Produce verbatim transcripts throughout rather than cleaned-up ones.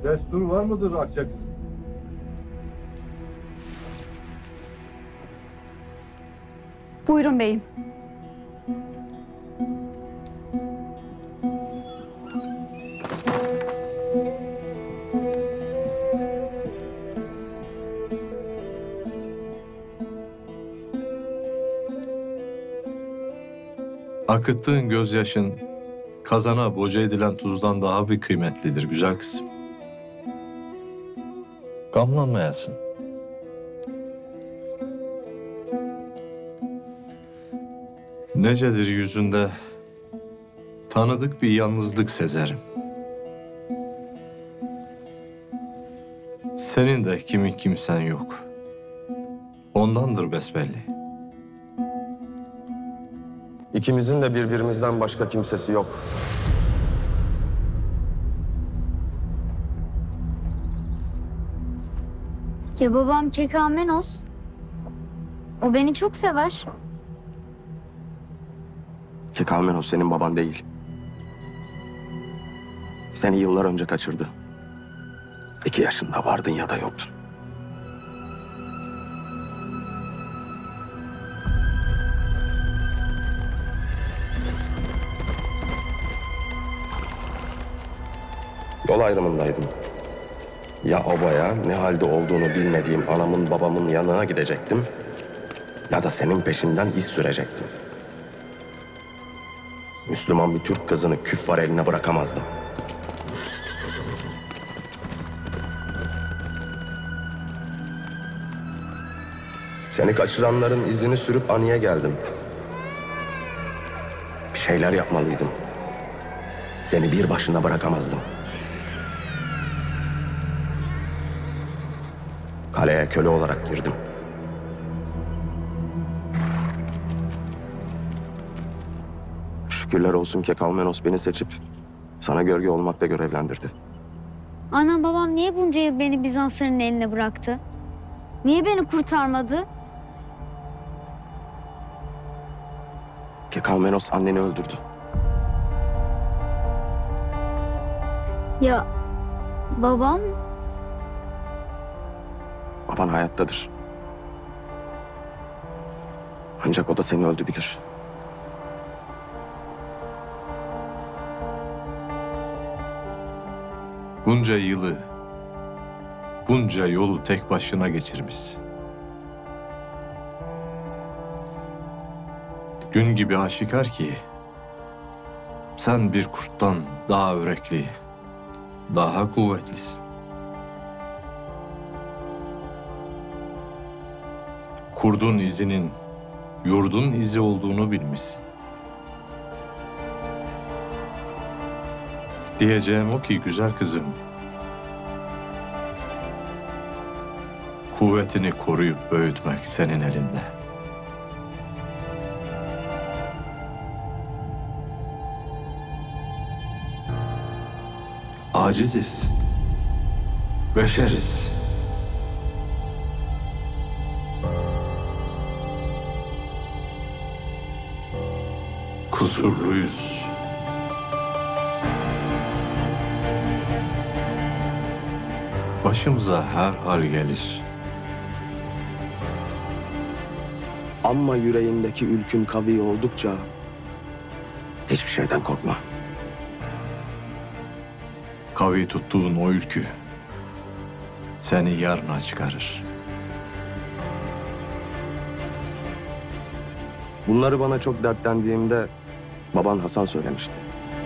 Destur var mıdır Akçak? Buyurun beyim. Akıttığın gözyaşın kazana boca edilen tuzdan daha bir kıymetlidir güzel kızım. Gamlanmayasın. Necedir yüzünde tanıdık bir yalnızlık sezerim. Senin de kimin kimsen yok. Ondandır besbelli. İkimizin de birbirimizden başka kimsesi yok. Ya babam Kekamenos. O beni çok sever. Kekamenos senin baban değil. Seni yıllar önce kaçırdı. İki yaşında vardın ya da yoktun. Yol ayrımındaydım. Ya obaya ne halde olduğunu bilmediğim anamın babamın yanına gidecektim, ya da senin peşinden iz sürecektim. Müslüman bir Türk kızını küffar eline bırakamazdım. Seni kaçıranların izini sürüp Ani'ye geldim. Bir şeyler yapmalıydım. Seni bir başına bırakamazdım. Kaleye köle olarak girdim. Şükürler olsun ki Kalmenos beni seçip sana gölge olmakla görevlendirdi. Annem babam niye bunca yıl beni Bizansların eline bıraktı? Niye beni kurtarmadı? Ki Kalmenos anneni öldürdü. Ya babam? Baban hayattadır. Ancak o da seni öldü bilir. Bunca yılı, bunca yolu tek başına geçirmişsin. Gün gibi aşikar ki sen bir kurttan daha yürekli, daha kuvvetlisin. Kurdun izinin yurdun izi olduğunu bilmişsin. Diyeceğim o ki güzel kızım, kuvvetini koruyup büyütmek senin elinde. Aciziz, beşeriz. Kusurluyuz. Başımıza her hal gelir. Ama yüreğindeki ülkün kavi oldukça hiçbir şeyden korkma. Kavi tuttuğun o ülkü seni yarına çıkarır. Bunları bana çok dertlendiğimde baban Hasan söylemişti.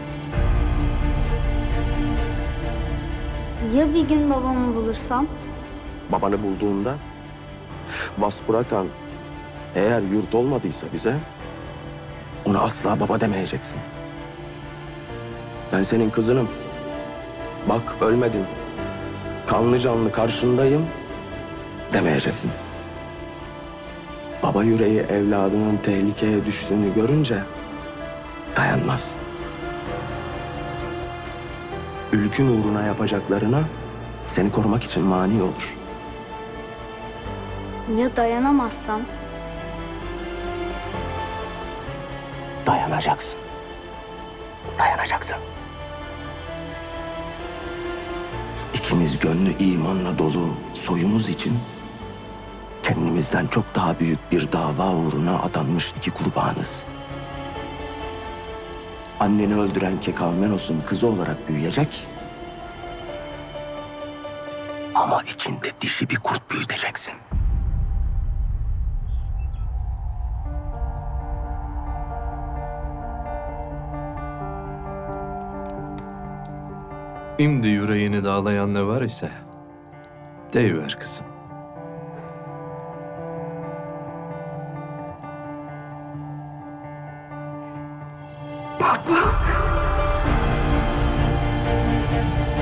Ya bir gün babamı bulursam? Babanı bulduğunda Vaspurakan eğer yurt olmadıysa bize ona asla baba demeyeceksin. Ben senin kızınım. Bak ölmedim. Kanlı canlı karşındayım demeyeceksin. Baba yüreği evladının tehlikeye düştüğünü görünce dayanmaz. Ülkün uğruna yapacaklarına seni korumak için mani olur. Ya dayanamazsam? Dayanacaksın. Dayanacaksın. İkimiz gönlü imanla dolu soyumuz için kendimizden çok daha büyük bir dava uğruna adanmış iki kurbanız. Anneni öldüren Kekavmenos'un kızı olarak büyüyecek. Ama içinde dişi bir kurt büyüteceksin. Şimdi yüreğini dağlayan ne var ise deyiver kızım. Baba.